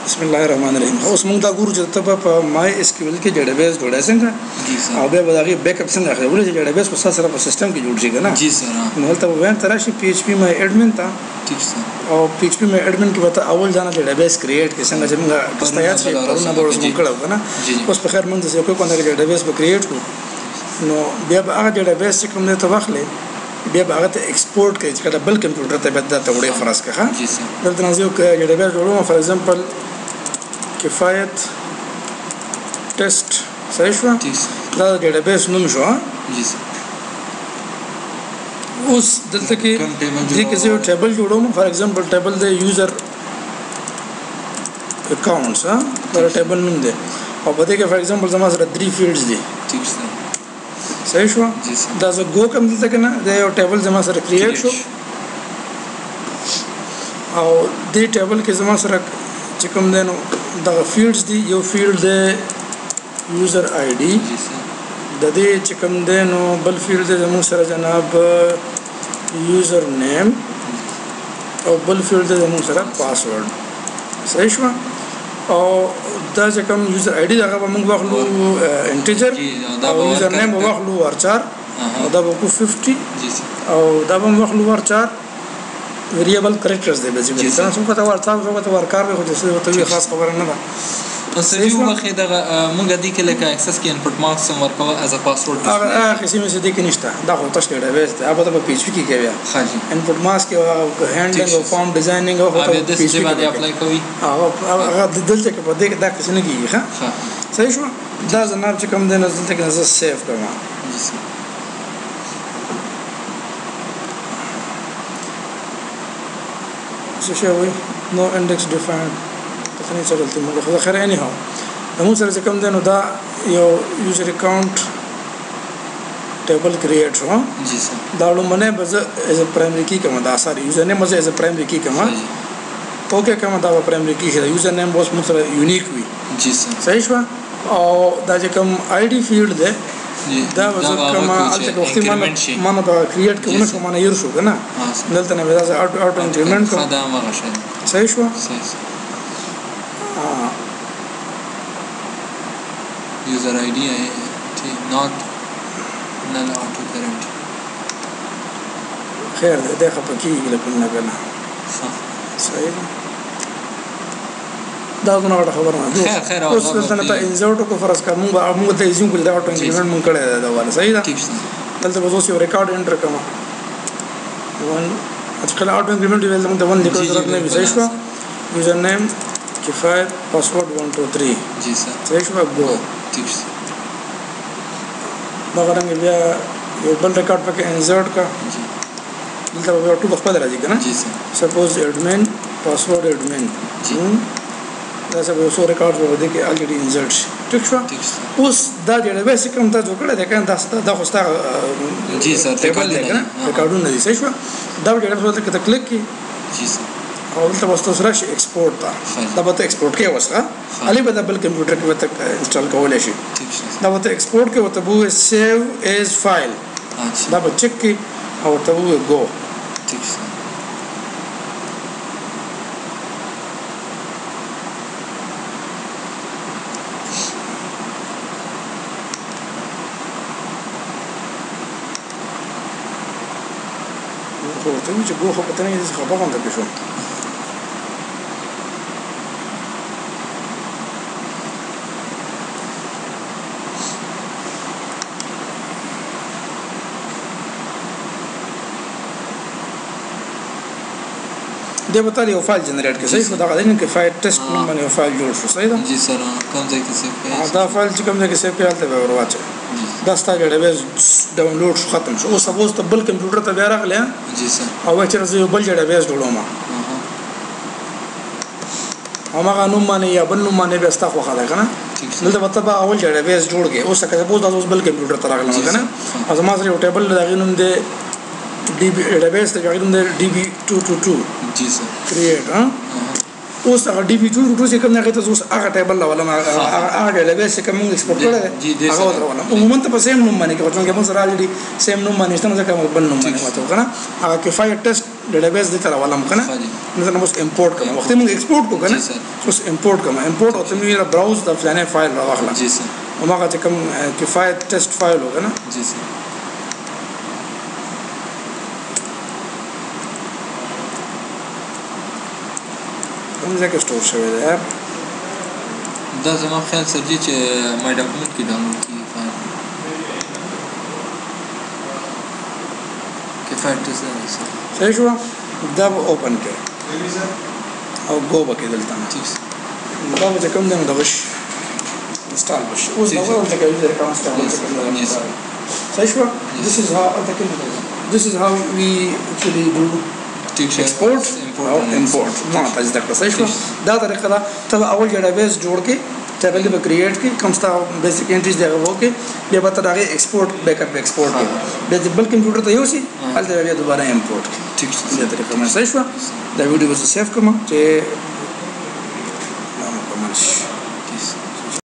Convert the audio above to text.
بسم الله الرحمن الرحیم. اوس موږ دا ګورو چې ته په مای اس کیو ایل کې ډیټابیس جوړای څنګه او بیا به دا غي بیک اپ څنګه اخلي ولې ډیټابیس په سره په سیستم کې جوړ شي کنه. جی سر. نو هلته وین تراشي پی ایچ پی مای ایڈمن تا ٹھیک سر. او پی ایچ پی مای ایڈمن کې وته اول ځانه ډیټابیس کریټ کې څنګه چې موږ استایات شي پرونه به موږ کړو کنه. اوس په خیر موږ څه کوو کنه ډیټابیس به کریټ کو نو بیا به هغه ډیټابیس چې کوم نه ته واخلې بیا به هغه ته ایکسپورټ کوي چې کله بل کمپیوټر ته به دا ته وړي فرض کړه. جی سر. دلته نازیو کې ډیټابیس جوړوم فار ایگزامپل کفایت ټیسټ صحیح شو دا ډیټابیس نوم شو. جی سر. اوس دلته کې دې کې یو ټیبل جوړوم فار ایگزامپل ټیبل د یوزر اکاونټس دا ټیبل نوم دی او په دې کې فار ایگزامپل زما سره 3 فیلډز دي. ٹھیک سر. صحیح شو. دا زه گو کوم دلته کې نه دا یو ټیبل زما سره کریټ شو او دې ټیبل کې زما سره چې کوم دی نو دا فیلډز دي یو فیلډ دی یوزر آی ډي د دې چې کوم دی نو بل فیلډ دی زموږ سره جناب یوزر نیم او بل فیلډ دی زموږ سره پاسورډ. صحیح شو. او دا چې کوم یوزر آی ډي هغه به موږ واخلو انټیجر او یوزر نیم به واخلو ورچار او دا به کو 50 او دا به واخلو ورچار ویریبل کریکټرز دی بیسیکلی څنګه څنګه ته ورڅاو څنګه ته ورکار به خو څه ته خاص خبره نه ده. نو سړي وخت دا مونږ دې کې لکه اکسس کې انپټ مارکس ورکو از ا پاسورډ هغه قسمه څه دې کې نشته دا خو تاسو ډیټابیس ته هغه په پی ایچ پی کې کوي. ها جی انپټ مارکس کې هینډلینګ او فارم ډیزاینینګ او هغه د څه باندې اپلای کوي هغه دلته کې په دې کې دا څه نه کیږي. ها صحیح شو. دا زناب چې کوم دی نو دلته کې زه سیف کوم. جی سر. شوی نو انډیکس ډیفاینډ تخنی څه غلطي موږ خو خیر اني هو نو سره چې کوم دی نو دا یو یوزر اکاونټ ټیبل کریټ شو. جی سر. دا لومنه به زه از پرایمری کی کوم دا سره یوزر نیم از پرایمری کی کوم اوکې کوم دا پرایمری کی شي یوزر نیم اوس موږ سره یونیک وي. جی سر. صحیح شو. او دا چې کوم آی ډي فیلډ دی دا وځه کما الته وختي ما به کریټ کوم شو ما نه ير شو کنه دلته نه ودا اټو انکریمنٹ کوم دا ما راشه. صحیح شو. یوزر آی ډي ناٹ نل اټو کرنٹ خیر ده خپکی لکه نه کنه صحیح دا غوڼه خبره نه خیر اوس دلته ته انزورټ کو فرض کا موږ ته ایزوم کول دا اټو انکریمنٹ مونږ کړه دا والا صحیح ده. دلته به اوس یو ریکارډ انټر کوم ون اځکل اټو انکریمنٹ ویل موږ ته ون لیکو ضرورت نه وي. صحیح شو. یوزر نیم کفایت پاسورډ 1 2 3. جی سر. صحیح شو. گو ٹھیک سر. دا غرنګ بیا یو بل ریکارډ پکې انزورټ کا جی دلته به اټو خپل راځي کنه. جی سر. سپوز ایڈمن پاسورډ ایڈمن جی دا څه به سو ریکارډ به دې کې الریډي انزرټ شي. ٹھیک شو. اوس دا ډیټابیس کوم ته جوړ کړی دی کنه دا خو ستا جی سر ټیبل دی کنه ریکارډونه دي. صحیح شو. دا ډیټابیس ته کلیک کی. جی سر. او دلته واسطه سره شي ایکسپورټ تا دا به ایکسپورټ کې وسه علي به بل کمپیوټر کې وته انسټال کولای شي. دا به ایکسپورټ کې وته بو سیو ایز فایل دا به چک کی او ته بو گو. ٹھیک سر. ته چې ګو خو پته نه دي څه خبره ده شو. دې به تاسو یو فایل جنریټ کړئ. صحیح دا غواړم چې فایل ټیسټ نوم باندې یو فایل جوړ شو. صحیح ده. جی سر. کوم ځای کې سیو کړئ دا فایل چې کوم ځای کې سیو کړئ هلته به ورواچئ. دا ستاسو ډیټابیس ډاونلوډ شو ختم شو. اوس سپوز ته بل کمپیوټر ته بیا راغلی. جی سر. او چې زه یو بل ډیټابیس جوړوم هغه نوم باندې یا بل نوم باندې به تاسو خو خاله کنه دلته به تاسو اول ډیټابیس جوړ کې اوس که سپوز تاسو بل کمپیوټر ته راغلی کنه از ما سره یو ټیبل دا غنوم دی ډی بی ډیټابیس ته غوښتل دی DB222. جی سر. کریټ اوس هغه ډي بي 2 روټ چې کوم نه غته اوس هغه ټیبل ولا هغه ډیټابیس چې کوم ایکسپورټ کړل هغه ولا عموما ته په سیم نوم باندې کوم چې موږ سره الریډي سیم نوم باندې ستنه ځکه موږ بل نوم باندې وته کنه هغه کفایت ټیسټ ډیټابیس دې تر ولا کنه مثلا اوس امپورټ کوم وخت موږ ایکسپورټ کو کنه اوس امپورټ کوم امپورټ او ته موږ براوز د فلانه فایل راغله جی سر وماغه چې کوم کفایت ټیسټ فایل وکنه جی سر کوم ځای کې سٹور شوی دی دا زما خیال سرجی چې مای ډاکومنټ کې ډاونلوډ کیږي فایل کفایت ټیسټ صحیح شو دا به اوپن کړئ او گو بکې دلته دا به کوم دی نو دا وش انسټال بشي اوس دا ورته کوي چې کوم انسټال صحیح شو this is how we actually do export او import ما تاسو دا کړئ شو دا طریقه دا ته اول ډیټابیس جوړ کې ټیبل به کریټ کې کوم ستا بیسیک انټریز دی هغه وکړي بیا به تر هغه ایکسپورټ بیک اپ ایکسپورټ کې بیا د بل کمپیوټر ته یوسي هلته بیا دوباره امپورټ کې ٹھیک دا طریقه ما صحیح شو دا ویډیو به سیف کوم چې